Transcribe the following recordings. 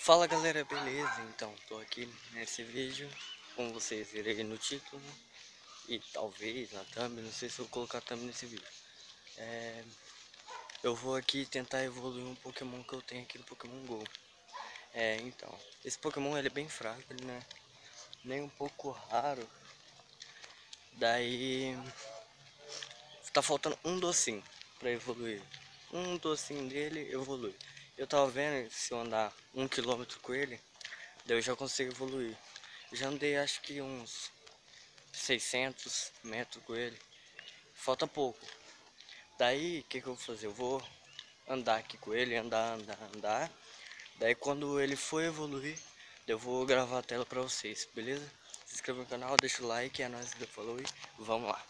Fala galera, beleza? Então, tô aqui nesse vídeo, como vocês viram aí no título e talvez na thumb, não sei se eu vou colocar thumb nesse vídeo. Eu vou aqui tentar evoluir um Pokémon que eu tenho aqui no Pokémon GO. Então, esse Pokémon ele é bem fraco, ele não é nem um pouco raro. Daí, tá faltando um docinho pra evoluir. Um docinho dele evolui. Eu tava vendo se eu andar 1 km com ele, daí eu já consigo evoluir. Eu já andei acho que uns 600 metros com ele. Falta pouco. Daí o que eu vou fazer? Eu vou andar aqui com ele, andar. Daí quando ele for evoluir, eu vou gravar a tela pra vocês, beleza? Se inscreva no canal, deixa o like, é nóis, falou e vamos lá.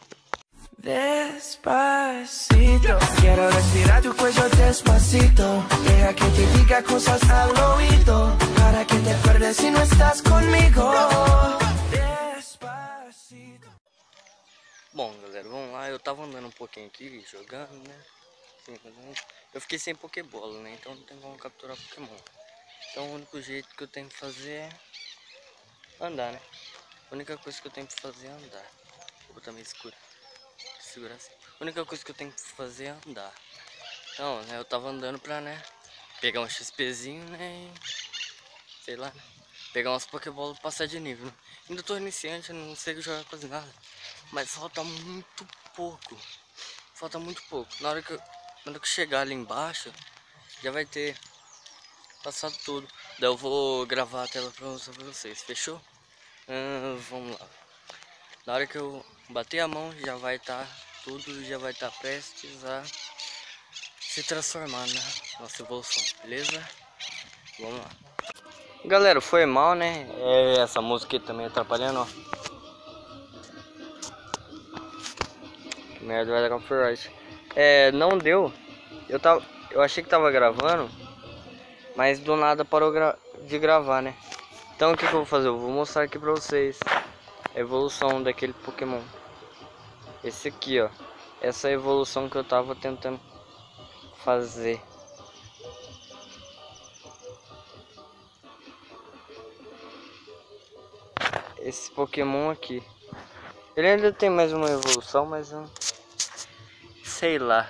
Despacito, quiero respirar tu cuello despacito. Deja que te diga cosas al oído, para que te acuerdes si no estás conmigo. Despacito. Bom galera, vamos lá, eu tava andando um pouquinho aqui, jogando, né? Eu fiquei sem Pokébola, né? Então não tem como capturar Pokémon. Então o único jeito que eu tenho que fazer é andar, né? A única coisa que eu tenho que fazer é andar. Vou botar meio escuro. Segurar assim. A única coisa que eu tenho que fazer é andar. Então, né, eu tava andando pra, né, pegar um XPzinho, né, e, sei lá, né, pegar umas Pokébolas e passar de nível, né? Ainda tô iniciante, não sei jogar quase nada, mas falta muito pouco. Falta muito pouco. Na hora que chegar ali embaixo, já vai ter passado tudo. Daí eu vou gravar a tela pra mostrar pra vocês, fechou? Vamos lá. Na hora que eu bater a mão, já vai estar tudo, já vai estar prestes a se transformar na nossa evolução, beleza? Vamos lá. Galera, foi mal, né? Essa música aqui também atrapalhando, ó. Que merda, vai dar copyright. Não deu. Eu achei que tava gravando, mas do nada parou de gravar, né? Então o que eu vou fazer? Eu vou mostrar aqui pra vocês a evolução daquele Pokémon. Esse aqui, ó. Essa é a evolução que eu tava tentando fazer. Esse Pokémon aqui. Ele ainda tem mais uma evolução, mas eu sei lá.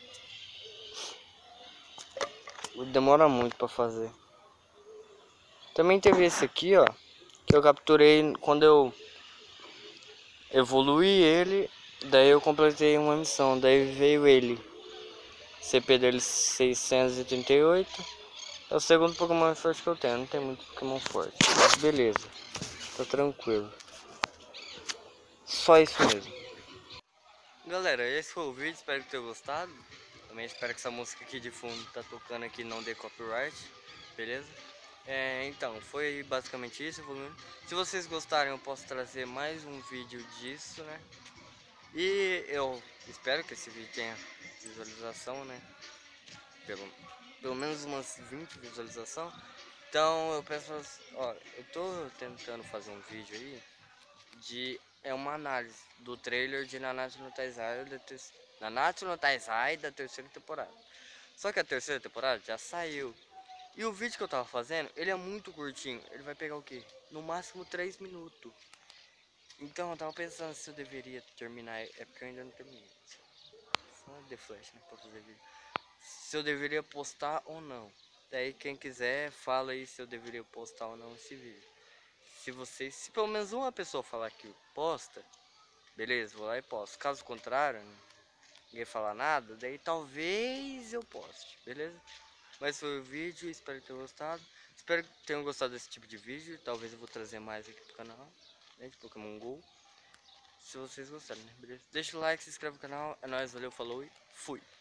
Demora muito pra fazer. Também teve esse aqui, ó, que eu capturei quando eu evoluí ele. Daí eu completei uma missão. Daí veio ele. CP dele 638. É o segundo Pokémon forte que eu tenho. Não tem muito Pokémon forte. Mas beleza. Tá tranquilo. Só isso mesmo. Galera, esse foi o vídeo. Espero que tenham gostado. Também espero que essa música aqui de fundo tá tocando aqui não dê copyright. Beleza? Então, foi basicamente isso. Se vocês gostarem, eu posso trazer mais um vídeo disso, né? E eu espero que esse vídeo tenha visualização, né? Pelo menos umas 20 visualizações. Então eu peço, ó, eu tô tentando fazer um vídeo aí de uma análise do trailer de Nanatsu no Taizai da terceira temporada. Só que a terceira temporada já saiu. E o vídeo que eu tava fazendo, ele é muito curtinho. Ele vai pegar o quê? No máximo 3 minutos. Então eu tava pensando se eu deveria terminar. É porque eu ainda não terminei. Só The Flash, né? Pra fazer vídeo. Se eu deveria postar ou não. Daí quem quiser, fala aí se eu deveria postar ou não esse vídeo. Se pelo menos uma pessoa falar que posta, beleza, vou lá e posto. Caso contrário, ninguém falar nada, daí talvez eu poste, beleza? Mas foi o vídeo, espero que tenham gostado. Espero que tenham gostado desse tipo de vídeo. Talvez eu vou trazer mais aqui pro canal, né, de Pokémon GO. Se vocês gostarem, né? Beleza? Deixa o like, se inscreve no canal. É nóis, valeu, falou e fui!